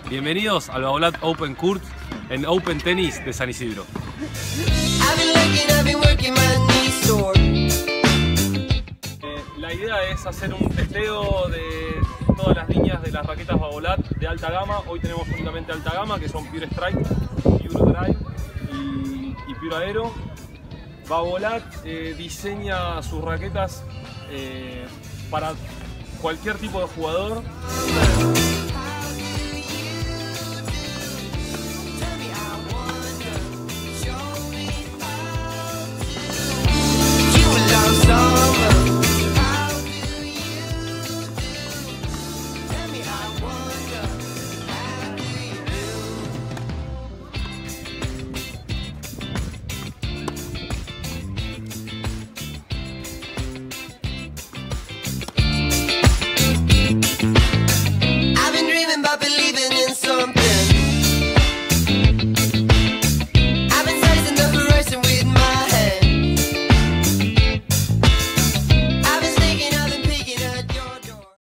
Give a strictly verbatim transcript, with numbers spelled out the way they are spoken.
Bienvenidos al Babolat Open Court en Open Tennis de San Isidro. Eh, la idea es hacer un testeo de todas las líneas de las raquetas Babolat de alta gama. Hoy tenemos únicamente alta gama, que son Pure Strike, Pure Drive y, y Pure Aero. Babolat eh, diseña sus raquetas eh, para cualquier tipo de jugador.